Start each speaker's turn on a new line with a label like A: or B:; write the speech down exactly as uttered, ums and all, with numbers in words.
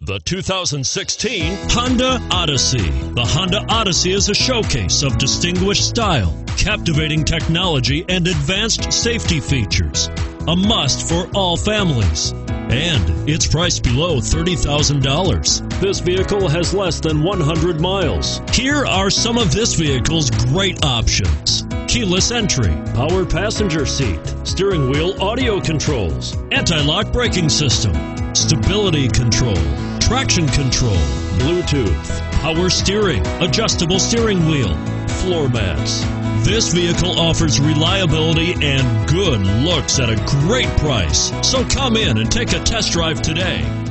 A: The two thousand sixteen Honda Odyssey. The Honda Odyssey is a showcase of distinguished style, captivating technology, and advanced safety features. A must for all families. And it's priced below thirty thousand dollars. This vehicle has less than one hundred miles. Here are some of this vehicle's great options: keyless entry, power passenger seat, steering wheel audio controls, anti-lock braking system, stability control, traction control, Bluetooth, power steering, adjustable steering wheel, floor mats. This vehicle offers reliability and good looks at a great price. So come in and take a test drive today.